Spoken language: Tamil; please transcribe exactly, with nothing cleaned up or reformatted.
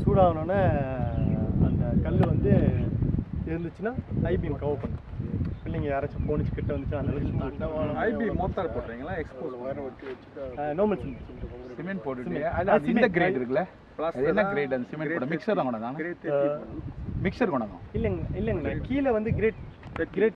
சூடாகணுன்னே அந்த கல் வந்து இருந்துச்சுன்னா ஐபீம் கவர் பண்ணும். இல்லைங்க யாராச்சும் போனிச்சு கிட்ட வந்துச்சுன்னா அந்த ஐபி மோட்டார் போடுறீங்களா? எக்ஸ்போஸ் நார்மல் சிமெண்ட் போட்டுட்டு அது இந்த கிரேட் இருக்குல்ல, என்ன கிரேட்? அந்த சிமெண்ட் போட மிக்சர் தான் கொண்டாங்க, மிக்சர் கொண்டாங்க. இல்லைங்க இல்லைங்க கீழே வந்து கிரேட் கிரேட்